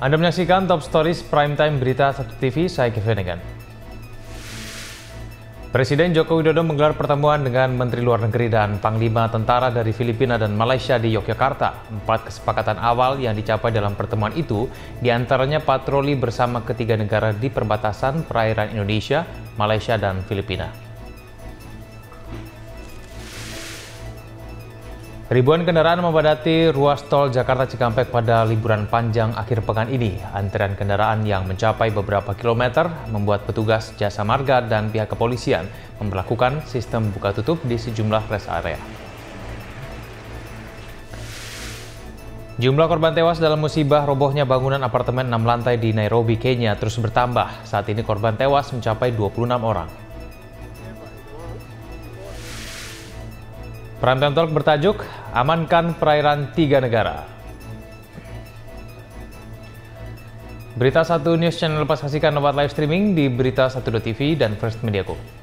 Anda menyaksikan Top Stories Primetime Berita 1 TV, saya Kevin Egan. Presiden Joko Widodo menggelar pertemuan dengan Menteri Luar Negeri dan Panglima Tentara dari Filipina dan Malaysia di Yogyakarta. 4 kesepakatan awal yang dicapai dalam pertemuan itu, diantaranya patroli bersama ketiga negara di perbatasan perairan Indonesia, Malaysia, dan Filipina. Ribuan kendaraan memadati ruas tol Jakarta Cikampek pada liburan panjang akhir pekan ini. Antrian kendaraan yang mencapai beberapa kilometer membuat petugas jasa marga dan pihak kepolisian memperlakukan sistem buka tutup di sejumlah rest area. Jumlah korban tewas dalam musibah robohnya bangunan apartemen 6 lantai di Nairobi, Kenya terus bertambah. Saat ini korban tewas mencapai 26 orang. Primetime Talk bertajuk Amankan Perairan 3 Negara. Berita 1 News Channel lepas saksikan lewat live streaming di Berita 1.tv dan First Mediaco.